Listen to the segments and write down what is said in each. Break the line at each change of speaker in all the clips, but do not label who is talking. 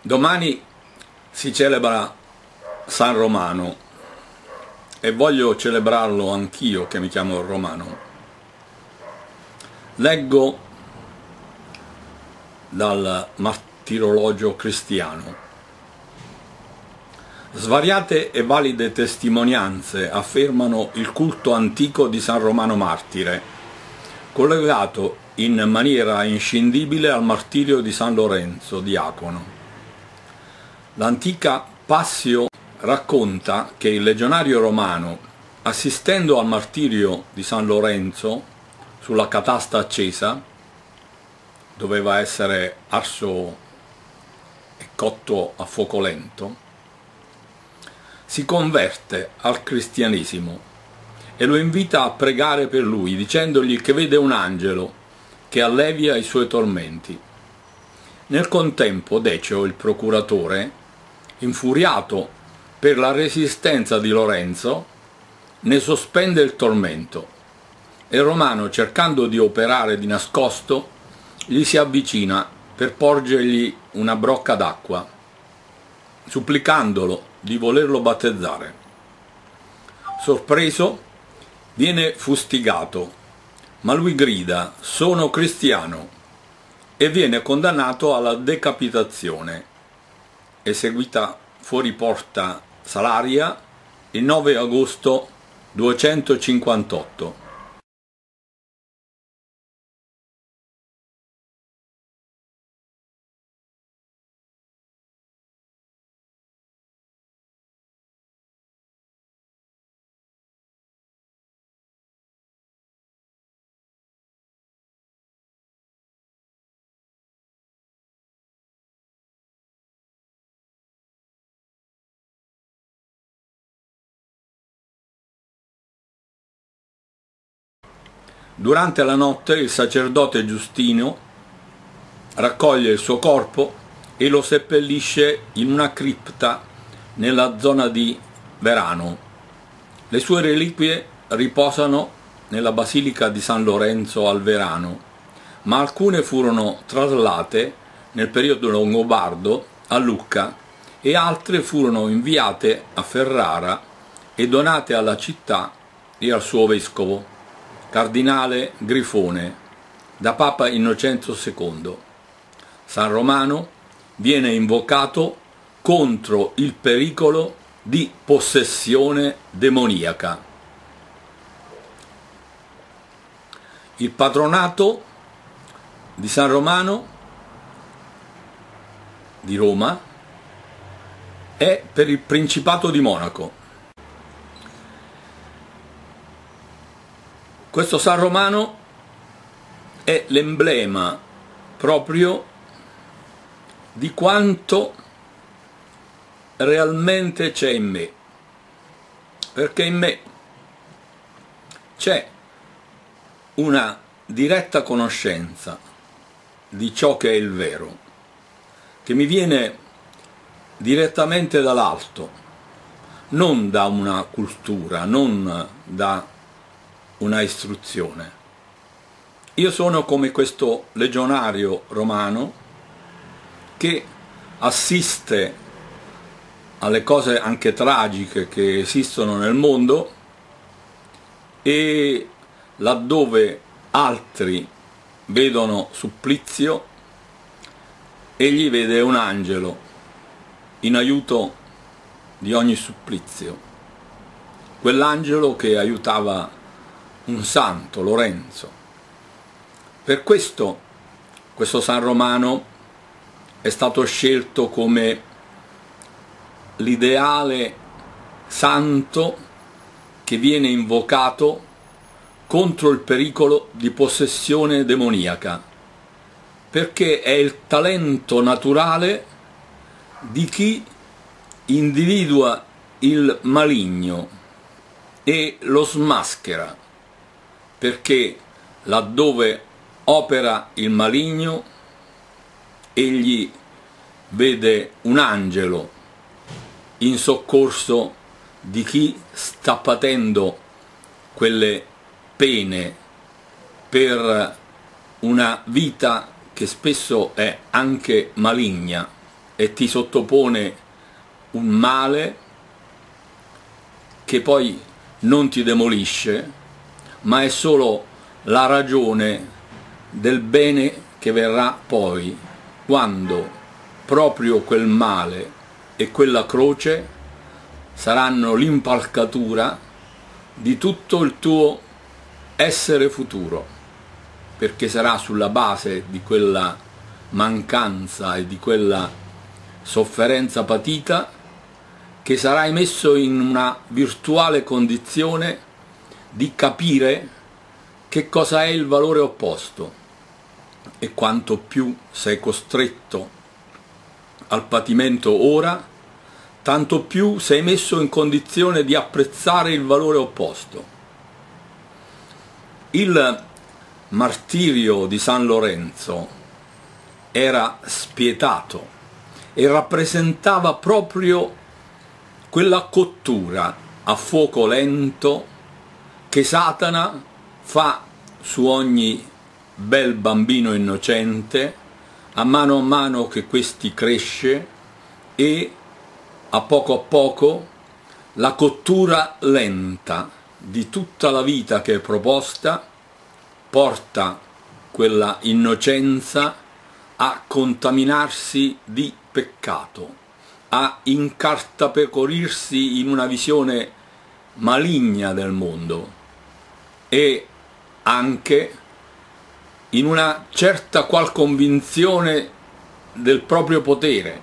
Domani si celebra San Romano e voglio celebrarlo anch'io che mi chiamo Romano. Leggo dal martirologio cristiano. Svariate e valide testimonianze affermano il culto antico di San Romano Martire, collegato in maniera inscindibile al martirio di San Lorenzo Diacono. L'antica Passio racconta che il legionario romano, assistendo al martirio di San Lorenzo sulla catasta accesa, doveva essere arso e cotto a fuoco lento, si converte al cristianesimo e lo invita a pregare per lui, dicendogli che vede un angelo che allevia i suoi tormenti. Nel contempo Decio, il procuratore, infuriato per la resistenza di Lorenzo, ne sospende il tormento e Romano, cercando di operare di nascosto, gli si avvicina per porgergli una brocca d'acqua, supplicandolo di volerlo battezzare. Sorpreso, viene fustigato, ma lui grida «Sono cristiano!» e viene condannato alla decapitazione, eseguita fuori porta Salaria il 9 agosto 258. Durante la notte il sacerdote Giustino raccoglie il suo corpo e lo seppellisce in una cripta nella zona di Verano. Le sue reliquie riposano nella Basilica di San Lorenzo al Verano, ma alcune furono traslate nel periodo longobardo a Lucca e altre furono inviate a Ferrara e donate alla città e al suo vescovo, Cardinale Grifone, da Papa Innocenzo II. San Romano viene invocato contro il pericolo di possessione demoniaca. Il patronato di San Romano di Roma è per il Principato di Monaco. Questo San Romano è l'emblema proprio di quanto realmente c'è in me, perché in me c'è una diretta conoscenza di ciò che è il vero, che mi viene direttamente dall'alto, non da una cultura, non da una istruzione. Io sono come questo legionario romano che assiste alle cose anche tragiche che esistono nel mondo e laddove altri vedono supplizio, egli vede un angelo in aiuto di ogni supplizio. Quell'angelo che aiutava un santo, Lorenzo. Per questo San Romano è stato scelto come l'ideale santo che viene invocato contro il pericolo di possessione demoniaca, perché è il talento naturale di chi individua il maligno e lo smaschera, perché laddove opera il maligno egli vede un angelo in soccorso di chi sta patendo quelle pene per una vita che spesso è anche maligna e ti sottopone un male che poi non ti demolisce, ma è solo la ragione del bene che verrà poi, quando proprio quel male e quella croce saranno l'impalcatura di tutto il tuo essere futuro, perché sarà sulla base di quella mancanza e di quella sofferenza patita che sarai messo in una virtuale condizione di capire che cosa è il valore opposto, e quanto più sei costretto al patimento ora, tanto più sei messo in condizione di apprezzare il valore opposto. Il martirio di San Lorenzo era spietato e rappresentava proprio quella cottura a fuoco lento che Satana fa su ogni bel bambino innocente a mano che questi cresce, e a poco la cottura lenta di tutta la vita che è proposta porta quella innocenza a contaminarsi di peccato, a incartapecorirsi in una visione maligna del mondo e anche in una certa qual convinzione del proprio potere,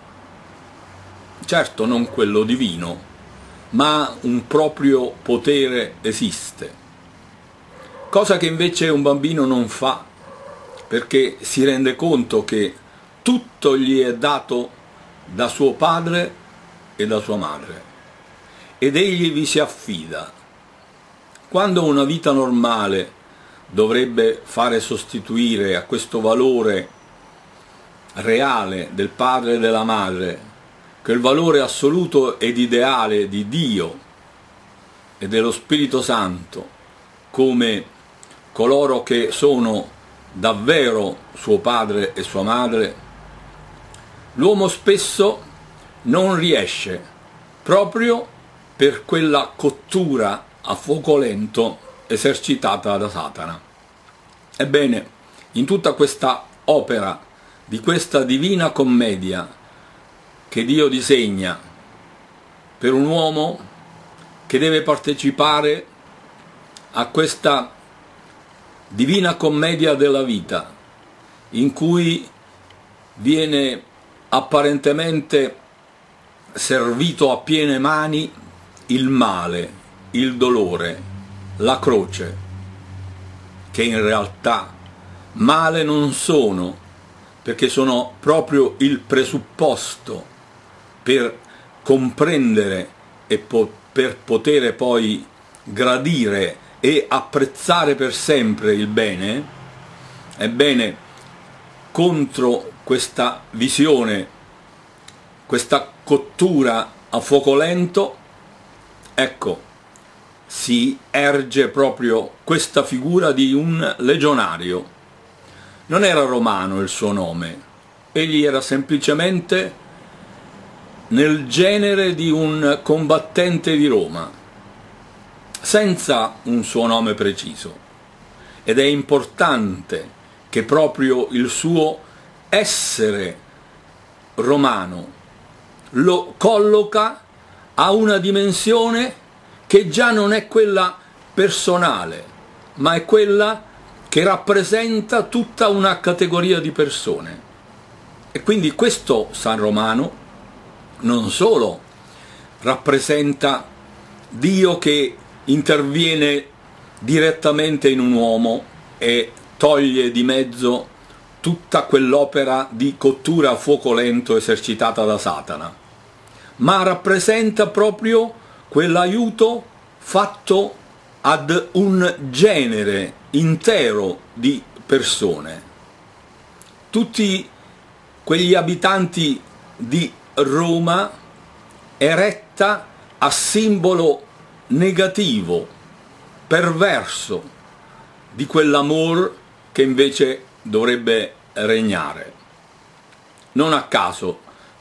certo non quello divino, ma un proprio potere esiste, cosa che invece un bambino non fa, perché si rende conto che tutto gli è dato da suo padre e da sua madre, ed egli vi si affida. Quando una vita normale dovrebbe fare sostituire a questo valore reale del padre e della madre quel valore assoluto ed ideale di Dio e dello Spirito Santo come coloro che sono davvero suo padre e sua madre, l'uomo spesso non riesce, proprio per quella cottura a fuoco lento esercitata da Satana. Ebbene, in tutta questa opera di questa divina commedia che Dio disegna per un uomo che deve partecipare a questa divina commedia della vita, in cui viene apparentemente servito a piene mani il male, il dolore, la croce, che in realtà male non sono, perché sono proprio il presupposto per comprendere e per poter poi gradire e apprezzare per sempre il bene. Ebbene, contro questa visione, questa cottura a fuoco lento, ecco, si erge proprio questa figura di un legionario. Non era Romano il suo nome, egli era semplicemente nel genere di un combattente di Roma, senza un suo nome preciso. Ed è importante che proprio il suo essere romano lo colloca a una dimensione che già non è quella personale, ma è quella che rappresenta tutta una categoria di persone. E quindi questo San Romano non solo rappresenta Dio che interviene direttamente in un uomo e toglie di mezzo tutta quell'opera di cottura a fuoco lento esercitata da Satana, ma rappresenta proprio quell'aiuto fatto ad un genere intero di persone. Tutti quegli abitanti di Roma eretta a simbolo negativo, perverso, di quell'amor che invece dovrebbe regnare. Non a caso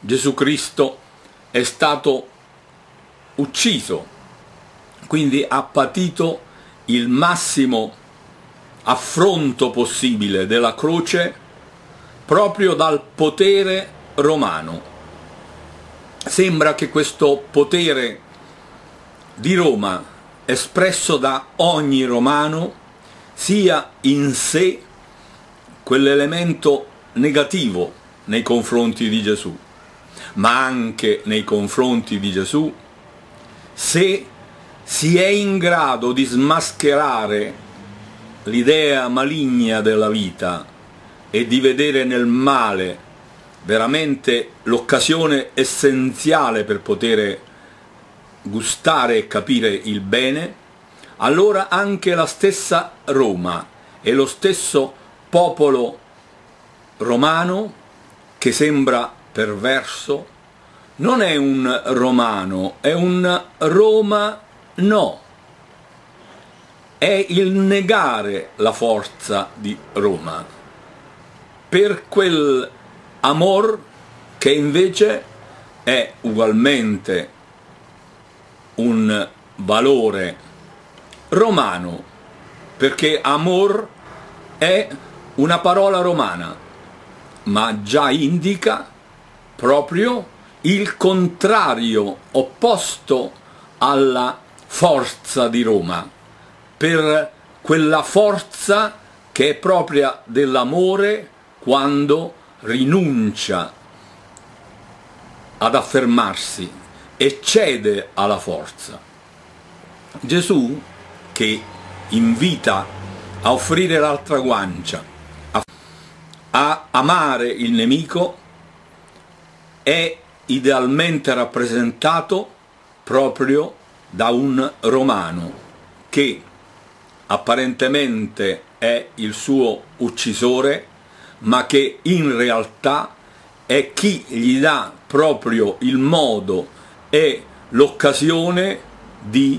Gesù Cristo è stato ucciso, quindi ha patito il massimo affronto possibile della croce proprio dal potere romano. Sembra che questo potere di Roma, espresso da ogni romano, sia in sé quell'elemento negativo nei confronti di Gesù, ma anche nei confronti di Gesù, se si è in grado di smascherare l'idea maligna della vita e di vedere nel male veramente l'occasione essenziale per poter gustare e capire il bene, allora anche la stessa Roma e lo stesso popolo romano, che sembra perverso, non è un romano, è un romano. È il negare la forza di Roma per quel amor che invece è ugualmente un valore romano, perché amor è una parola romana, ma già indica proprio il contrario, opposto alla forza di Roma, per quella forza che è propria dell'amore quando rinuncia ad affermarsi e cede alla forza. Gesù, che invita a offrire l'altra guancia, a amare il nemico, è idealmente rappresentato proprio da un romano che apparentemente è il suo uccisore, ma che in realtà è chi gli dà proprio il modo e l'occasione di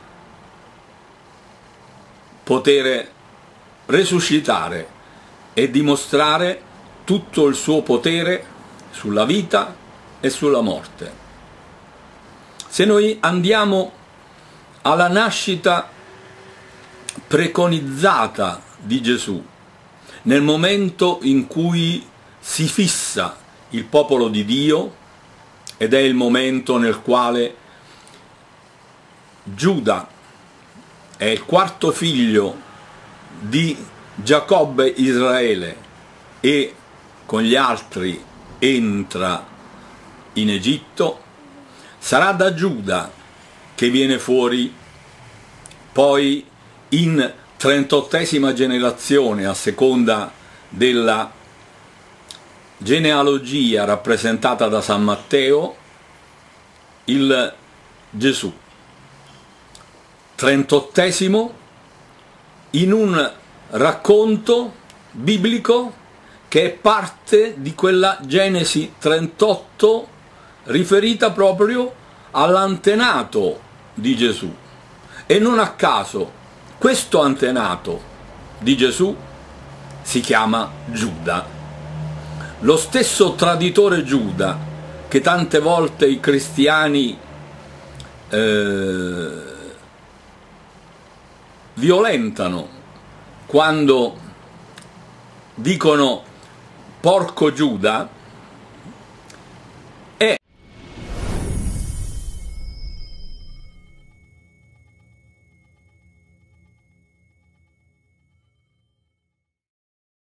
poter resuscitare e dimostrare tutto il suo potere sulla vita e sulla morte. Se noi andiamo alla nascita preconizzata di Gesù, nel momento in cui si fissa il popolo di Dio, ed è il momento nel quale Giuda è il quarto figlio di Giacobbe Israele e con gli altri entra in Egitto, sarà da Giuda che viene fuori poi in 38esima generazione, a seconda della genealogia rappresentata da San Matteo, il Gesù. 38esimo in un racconto biblico che è parte di quella Genesi 38 riferita proprio all'antenato di Gesù. E non a caso questo antenato di Gesù si chiama Giuda. Lo stesso traditore Giuda che tante volte i cristiani violentano quando dicono porco Giuda,